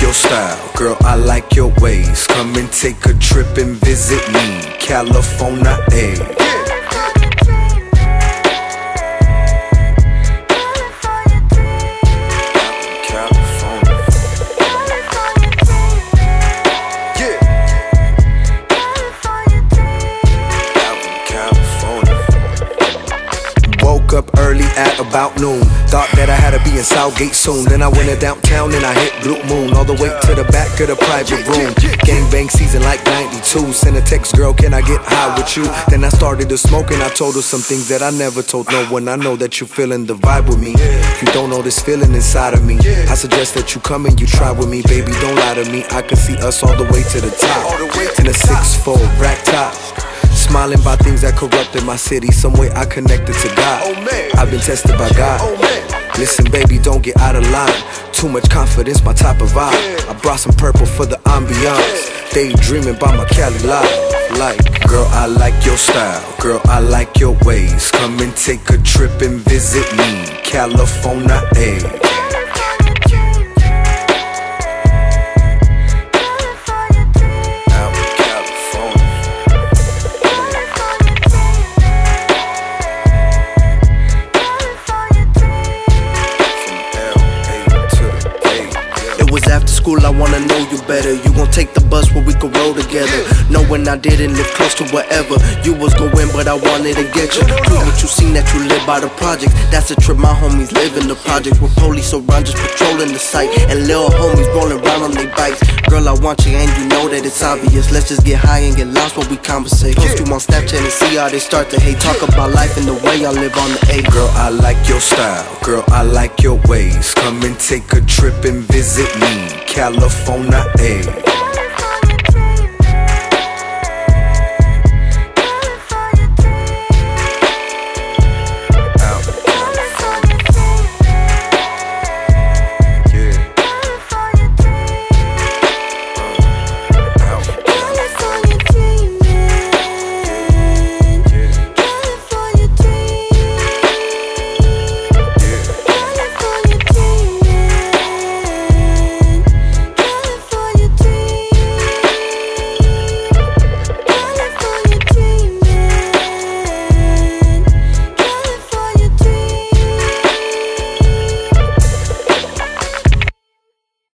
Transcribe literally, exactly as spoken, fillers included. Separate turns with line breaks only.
your style, girl, I like your ways. Come and take a trip and visit me, California, ayy. Woke up early at about noon. Thought that I had to be in Southgate soon. Then I went to downtown and I hit Blue Moon. All the way to the back of the private room. Gangbang season like ninety-two. Sent a text, girl, can I get high with you? Then I started to smoke and I told her some things that I never told no one. I know that you feeling the vibe with me. You don't know this feeling inside of me. I suggest that you come and you try with me. Baby, don't lie to me. I can see us all the way to the top. In a six four rack top. Smiling by things that corrupted my city. Some way I connected to God. I've been tested by God. Listen, baby, don't get out of line. Too much confidence, my type of vibe. I brought some purple for the ambiance. Daydreaming by my Cali life. Like, girl, I like your style. Girl, I like your ways. Come and take a trip and visit me, California, ayy. After school, I wanna know you better. You gon' take the bus where we could roll together. Knowing I didn't live close to wherever you was going, but I wanted to get you. Prove what you seen, that you live by the project. That's a trip my homies live in the project. With police around just patrolling the site, and little homies rolling around on their bikes. Girl, I want you and you know that it's obvious. Let's just get high and get lost while we conversate. Post you on Snapchat and see how they start to hate. Talk about life and the way I live on the A. Girl, I like your style. Girl, I like your ways. Come and take a trip and visit me, California, ayy.